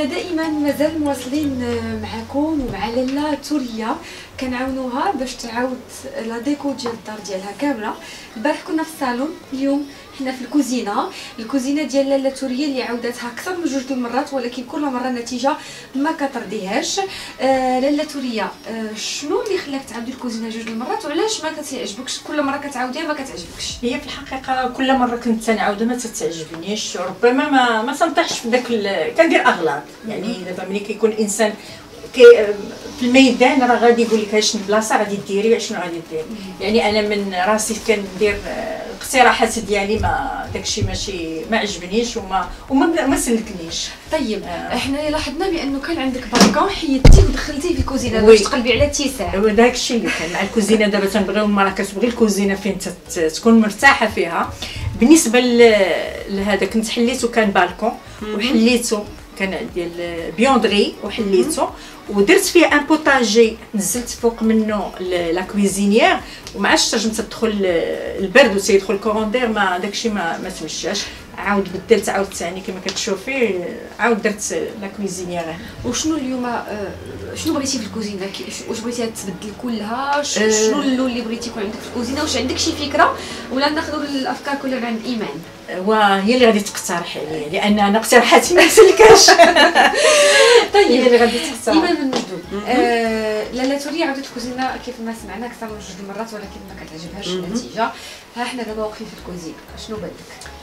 حنا دائما مازال مواصلين معكم ومع لاله توريه كنعاونوها باش تعاود لا ديكو ديال الدار ديالها كامله. البارح كنا في الصالون، اليوم حنا في الكوزينه ديال لاله توريه اللي عاودتها اكثر من جوج المرات، ولكن كل مره النتيجه ما كترضيهاش. لاله توريه، شنو اللي خلاك تعاودي الكوزينه جوج المرات وعلاش ما كتعجبكش كل مره كتعاوديها ما كتعجبكش؟ هي في الحقيقه كل مره كنت تنعاودها ما تتعجبنيش، ربما ما تنطيحش في داك كندير اغلاط. يعني دابا ملي كيكون الانسان في الميدان راه غادي يقول لك شنو البلاصه غادي ديري وشنو غادي ديري. يعني انا من راسي كندير الاقتراحات ديالي، ما داكشي ماشي ما عجبنيش وما سلكنيش. طيب احنا لاحظنا بانه كان عندك بالكون حيدتيه ودخلتيه في الكوزينه باش تقلبي على اتساع. داكشي اللي كان مع الكوزينه. دابا تنبغيو المراه كتبغي الكوزينه فين تكون مرتاحه فيها. بالنسبه لهذا كنت حليته، كان بالكون وحليته، كان ديال بيوندري وحليته ودرت فيه ان بوتاجي، نزلت فوق منه لا كويزينيير وما عادش تنجم تدخل البرد وتيدخل الكوروندير، ما داكشي ما تمشاش. عاود بدلت عاود ثاني كما كتشوفي، عاود درت لا كويزينيير. وشنو اليوم شنو بغيتي في الكوزينه؟ واش بغيتيها تبدل كلها؟ شنو اللون اللي بغيتي يكون عندك في الكوزينه؟ واش عندك شي فكره ولا ناخذوا الافكار كلها من عند ايمان؟ وهي اللي غادي تقترح عليا، لان انا اقتراحاتي ما مسلكاش. طيب هي اللي غادي تقترح. ايمان من مجدود، لاله توريه عاودت الكوزينه كيف ما سمعنا اكثر من جوج المرات، ولكن ما كتعجبهاش النتيجه. ها حنا دابا واقفين في الكوزينه، شنو بان لك؟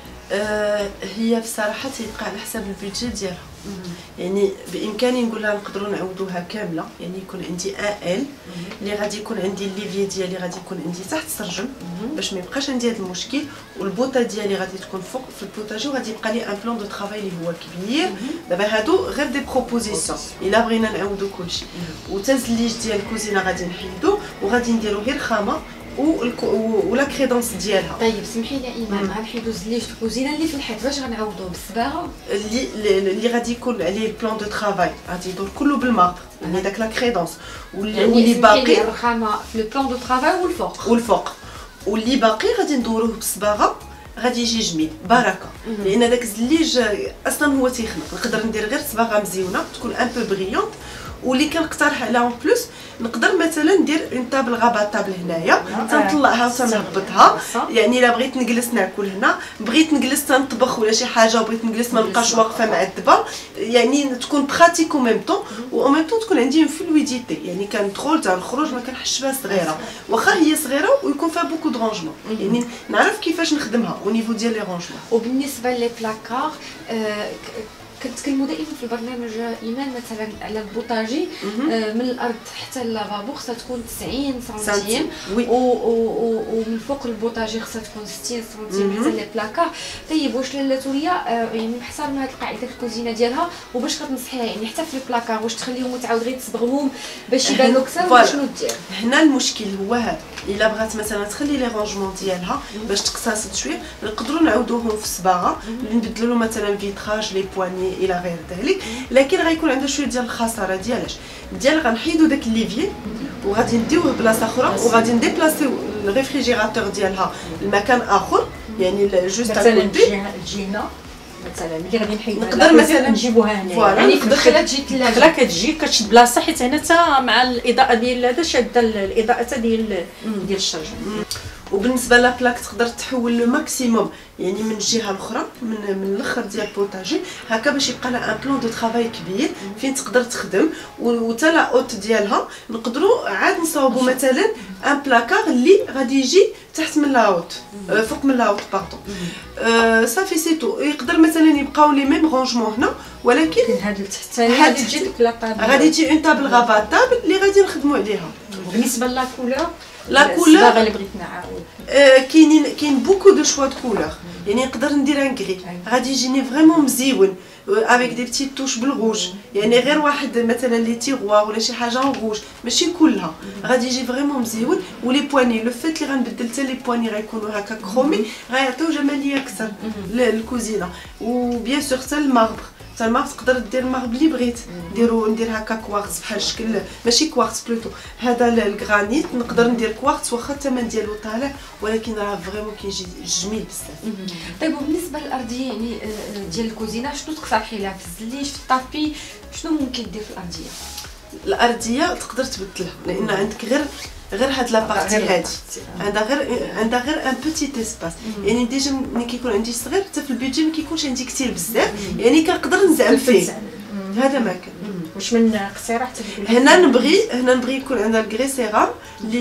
هي بصراحه تيبقى على حساب البيدجي ديالها. يعني بامكاني نقول لها نقدروا نعوضوها كامله، يعني يكون عندي ال اللي غادي يكون عندي الليفي ديالي غادي يكون عندي تحت السرجم باش ما يبقاش عندي هذا المشكل، والبوطه ديالي غادي تكون فوق في البوتاجي، وغادي يبقى لي ان بلان دو طرافاي اللي هو كبير. دابا هادو غير دي بروبوزيسيون الا بغينا نعوضوا كلشي. وتزليج ديال الكوزينه غادي نحيدو وغادي نديرو غير خامه ولا كريدونس ديالها. طيب سمحي لي ايمان، غنحيدو زليج الكوزينه اللي في الحيط، واش غنعوضوه بالصباغه؟ اللي غادي يكون عليه البلان دو طرافاي غادي يدور كله بالمارط، يعني داك لا كريدونس. واللي باقي الرخامه في لو بلان دو طرافاي والفوق واللي باقي غادي ندوروه بالصباغه، غادي يجي جميل بركه. لان داك الزليج اصلا هو تيخنق. نقدر ندير غير صباغه مزيونه تكون ان بو بريونط. واللي كنقترح عليها اون بلوس نقدر مثلا ندير اون طابل غابه طابل هنايا تنطلعها وتنهبطها. يعني الا بغيت نجلس ناكل هنا، بغيت نجلس تنطبخ ولا شي حاجه وبغيت نجلس ما نبقاش واقفه معذبه، يعني تكون براتيك او ميم طون و ميم طون تكون عندي اون فلويديتي. يعني كندخل تاع الخروج ما كنحسش بها صغيره، واخا هي صغيره ويكون فيها بوكو دو رونجمون. يعني نعرف كيفاش نخدمها او نيفو ديال لي رونجمون. وبالنسبه لي بلاكار، كنتكلموا دائما في البرنامج ايمان مثلا على البوطاجي من الارض حتى اللافابو خصها تكون 90 سنتيم، ومن فوق البوطاجي خصها تكون 60 سنتيم حتى لي بلاكار. طيب واش لاله توريه يعني محصرنا هذه القاعده في الكوزينه ديالها، وباش كتنصحيها يعني حتى في البلاكار واش تخليهم وتعاود غير تصبغهم باش يبانوا اكثر ولا شنو دير؟ هنا المشكل هو هذا. الا بغات مثلا تخلي لي رونجمون ديالها باش تقتصد شويه، نقدروا نعاودوهم في الصباغه، نبدلوا له مثلا فيتراج لي بواني الى غير ذلك، لكن غيكون عندها شويه ديال الخساره. ديالاش؟ ديال غنحيدو داك الليفي وغادي نديوه بلاصه اخرى، وغادي نديبلاسيو الريفريجيراتور ديالها لمكان اخر. يعني جوست مثلا الجينا مثلا ملي غادي نحيدو نقدر مثلا نجيبوها هنا، يعني في الدخله تجي الثلاجه كتجي كتشد بلاصه، حيت هنا حتى مع الاضاءه ديال هذا شاده الاضاءه حتى ديال الشرجم. وبالنسبه لا بلاك تقدر تحول لو ماكسيموم، يعني من الجهه الاخرى من الاخر ديال البوتاجي هكا باش يبقى لها ان بلان دو طرافاي كبير فين تقدر تخدم. وتا لا اوت ديالها نقدروا عاد نصاوبوا مثلا ان بلاكار اللي غادي يجي تحت من لاوت، فوق من لاوت باردون. صافي سي تو. يقدر مثلا يبقاو لي ميم رونجمون هنا، ولكن هاد التحتاني غادي تجي ديك لا طابل، غادي تجي اون طابل غابا طابل اللي غادي نخدموا عليها. بالنسبه لا كولور، لا كولور اللي بغيت نعاود كاين بوكو دو شوا دو كولور. يعني نقدر ندير ان غري غادي يجيني فريمون مزيون افيك دي بتيت توش بالغوج. يعني غير واحد مثلا لي تيغوا ولا شي حاجه غوج، ماشي كلها، غادي يجي فريمون مزيون. ولي بواني لو فيت اللي غنبدل حتى لي بواني غيكونوا هكا كرومي، غيعطيو جماليه اكثر للكوزينه. وبيان سور حتى الماربر حتى الماغ تقدر دير الماغ بلي بغيت ندير هكا كوارتز بحال الشكل ماشي كوارتز بلوتو هذا الغرانيت نقدر ندير كوارتز واخا الثمن ديالو طالع ولكن راه فريمون كيجي جميل بزاف. طيب وبالنسبه للارضيه يعني ديال الكوزينه شنو تقترحي لها في الزليش في الطابي شنو ممكن دير في الارضيه؟ الارضيه تقدر تبدلها لان عندك غير هاد لابارتي هادي عندها غير ان بوتي اسباس يعني ديجا ملي كيكون عندي صغير حتى في البيجي ما كيكونش عندي كثير بزاف يعني كنقدر نزعم فيه هذا ما كان. واش من اقتراح هنا نبغي يكون عندنا الغريسيرام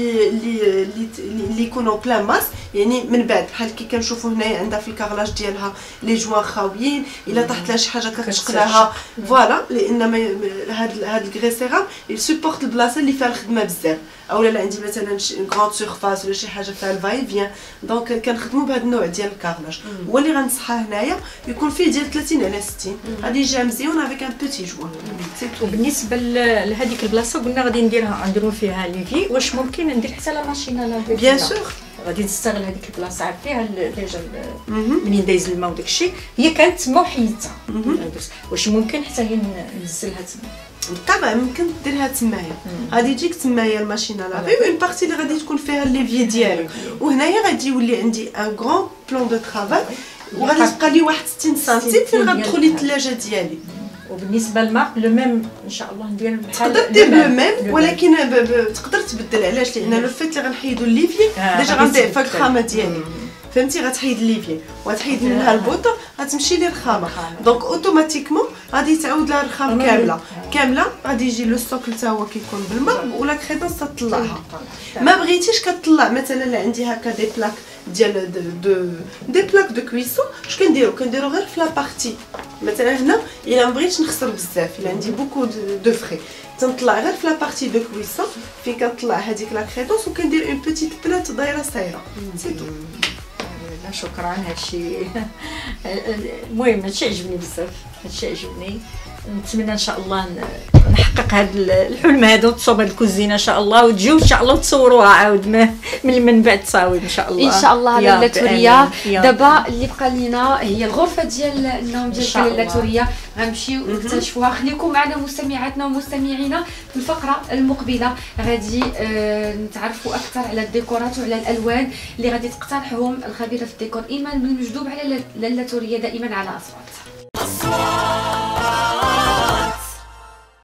اللي يكونوا بلا ماس يعني من بعد بحال كي كنشوفوا هنايا عندها في الكارلاج ديالها لي جوان خاويين الا طاحت لها شي حاجه كتشقلاها فوالا لان هاد الغريسيرام يسوبورت البلاصه اللي فيها الخدمه بزاف اولا لا عندي مثلا شي غراند سيرفاس ولا شي حاجه فيها الفاي فيان دونك كنخدموا بهذا النوع ديال الكارلاج هو اللي غنصحها هنايا يكون فيه ديال 30 على 60 غادي يجي مزيون افيك ان بوتي جوان. وبالنسبه لهذيك البلاصه قلنا غادي نديروا فيها ليفي واش ممكن ندير حتى لا ماشينه لافي بيان سور غادي نستغل هذيك البلاصه عارفيها ديجا منين دايز الماء وداكشي هي كانت تما وحيدتها واش ممكن حتى هي ننزلها تما طبعا ممكن ديرها تمايا غادي يجيك تمايا الماشينه لافي وين بارتي اللي غادي تكون فيها الليفي ديالو وهنايا غادي يولي عندي ان غران بلان دو طرافاي وغادي تبقى لي واحد 60 سنتيم فين غتدخلي الثلاجه ديالي. وبالنسبه للماء لو ميم ان شاء الله ندير بحال تقدر دير لو ميم ولكن تقدر تبدل علاش لان لو فيت اللي غنحيدو الليفي ديجا غنضيف الخامه ديالي فهمتي غتحيد الليفي وغتحيد منها البوطه غتمشي للخامه دونك اوتوماتيكمون غادي تعاود لها الرخام كامله غادي يجي لو ستوك حتى هو كيكون بالماء ولا كريدونس تطلعها ما بغيتيش كطلع مثلا لا عندي هكا دي بلاك ديال دي بلاك دو كويسون اش كنديرو غير في لا بارتي مثلا هنا الا ما بغيتش نخسر بزاف الا عندي بوكو دو فري تنطلع غير في لا بارتي دو كويسون فين كنطلع هذيك لا كريدونس وكندير اون بوتيت بلات دايره صايره سي تو. شكرا هادشي المهم هادشي عجبني بزاف هادشي عجبني نتمنى ان شاء الله نحقق هذا الحلم هذا وتصوب هذه الكوزينه ان شاء الله وتجيو ان شاء الله وتصوروها عاود من بعد تصاوب ان شاء الله ان شاء الله لاله توريه. دابا اللي بقى لينا هي الغرفه ديال النوم ديال لاله توريه غنمشيو نكتشفوها. خليكم معنا مستمعاتنا ومستمعينا في الفقره المقبله غادي نتعرفوا اكثر على الديكورات وعلى الالوان اللي غادي تقترحهم الخبيره في الديكور ايمان المجذوب على لاله توريه دائما على اصوات